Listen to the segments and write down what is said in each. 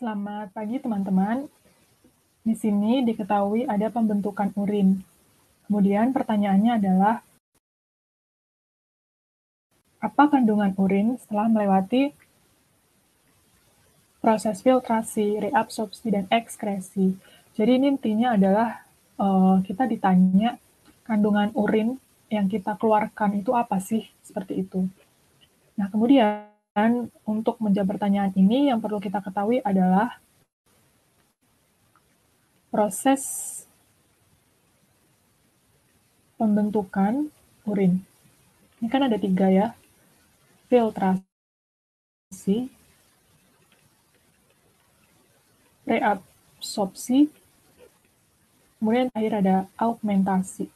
Selamat pagi teman-teman. Di sini diketahui ada pembentukan urin. Kemudian pertanyaannya adalah, apa kandungan urin setelah melewati proses filtrasi, reabsorpsi, dan ekskresi? Jadi ini intinya adalah kita ditanya kandungan urin yang kita keluarkan itu apa sih? Seperti itu. Nah, kemudian untuk menjawab pertanyaan ini yang perlu kita ketahui adalah proses pembentukan urin. Ini kan ada 3 ya, filtrasi, reabsorpsi, kemudian terakhir ada augmentasi.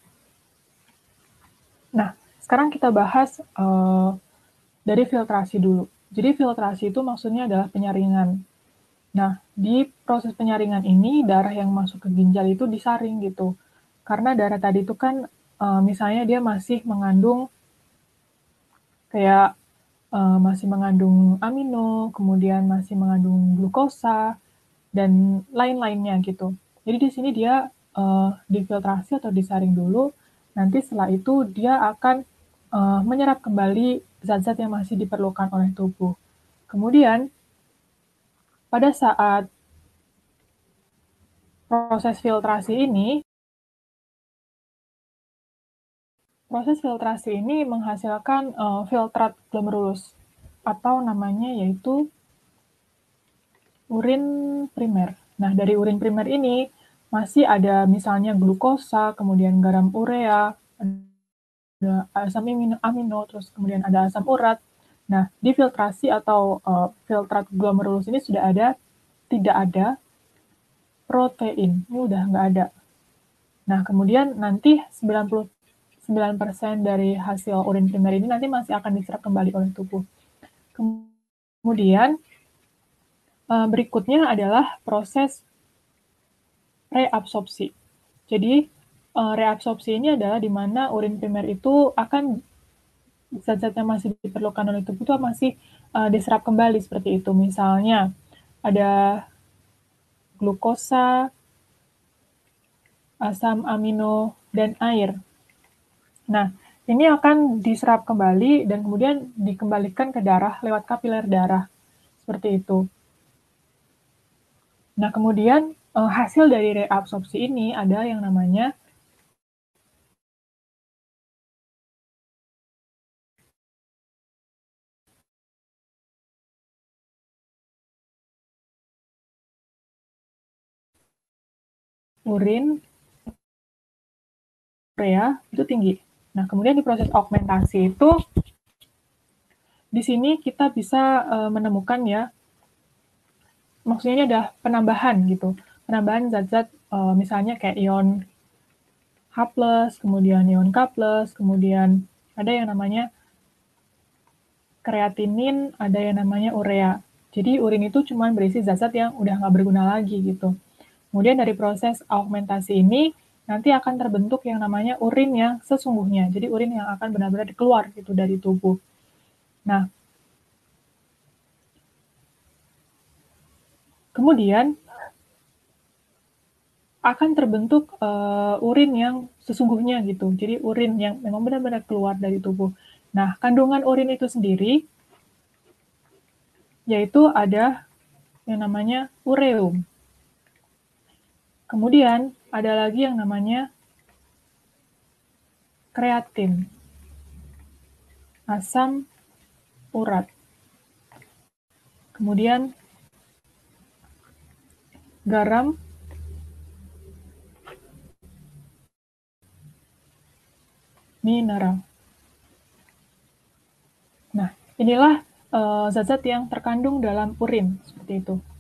Nah, sekarang kita bahas dari filtrasi dulu. Jadi filtrasi itu maksudnya adalah penyaringan. Nah, di proses penyaringan ini darah yang masuk ke ginjal itu disaring gitu. Karena darah tadi itu kan misalnya dia masih mengandung kayak masih mengandung amino, kemudian masih mengandung glukosa, dan lain-lainnya gitu. Jadi di sini dia difiltrasi atau disaring dulu, nanti setelah itu dia akan menyerap kembali zat-zat yang masih diperlukan oleh tubuh. Kemudian pada saat proses filtrasi ini menghasilkan filtrat glomerulus atau namanya yaitu urin primer. Nah, dari urin primer ini masih ada misalnya glukosa, kemudian garam urea, ada asam amino, terus kemudian ada asam urat. Nah, di filtrasi atau filtrat glomerulus ini tidak ada protein. Ini udah nggak ada. Nah, kemudian nanti 99% dari hasil urin primer ini nanti masih akan diserap kembali oleh tubuh. Kemudian berikutnya adalah proses reabsorpsi. Jadi reabsorpsi ini adalah di mana urin primer itu akan zat-zat yang masih diperlukan oleh tubuh itu masih diserap kembali seperti itu. Misalnya ada glukosa, asam amino, dan air. Nah, ini akan diserap kembali dan kemudian dikembalikan ke darah lewat kapiler darah. Seperti itu. Nah, kemudian hasil dari reabsorpsi ini ada yang namanya urin urea itu tinggi. Nah, kemudian di proses augmentasi itu di sini kita bisa menemukan ya, maksudnya ini ada penambahan gitu, penambahan zat-zat misalnya kayak ion H+, kemudian ion K+, kemudian ada yang namanya kreatinin, ada yang namanya urea. Jadi urin itu cuma berisi zat-zat yang udah nggak berguna lagi gitu. Kemudian dari proses augmentasi ini nanti akan terbentuk yang namanya urin yang sesungguhnya. Jadi urin yang akan benar-benar keluar gitu dari tubuh. Nah, kemudian akan terbentuk urin yang sesungguhnya gitu. Jadi urin yang memang benar-benar keluar dari tubuh. Nah, kandungan urin itu sendiri yaitu ada yang namanya ureum. Kemudian ada lagi yang namanya kreatin, asam urat. Kemudian garam, mineral. Nah, inilah zat-zat yang terkandung dalam urin, seperti itu.